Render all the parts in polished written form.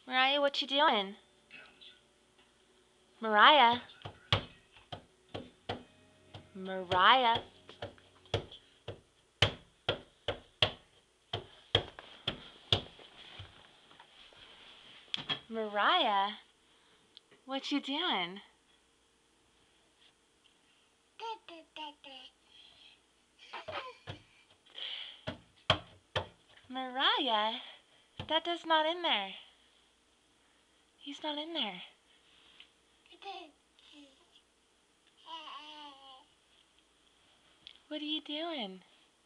Mariah, what you doing? Mariah? Mariah? Mariah? What you doing? Mariah? Dada's not in there. He's not in there. What are you doing?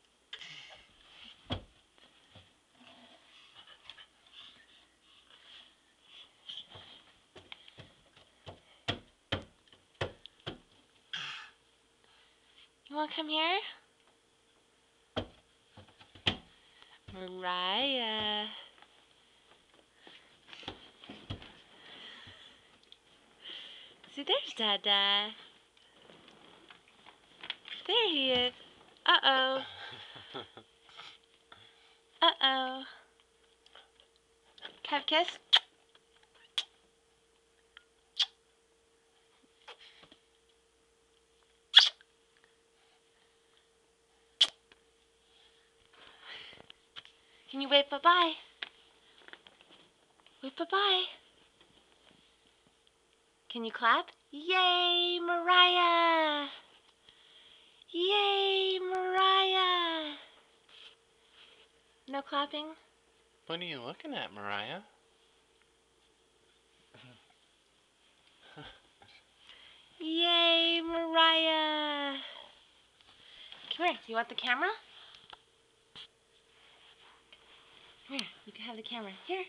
You want to come here? Mariah. See, there's Dada. There he is. Uh-oh. Uh-oh. Have a kiss? Can you wave bye-bye? Wave bye-bye. Can you clap? Yay, Mariah! Yay, Mariah! No clapping? What are you looking at, Mariah? Yay, Mariah! Come here, you want the camera? Come here, you can have the camera. Here.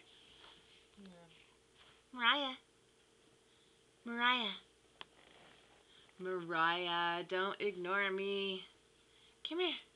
Mariah. Mariah. Mariah, don't ignore me. Come here.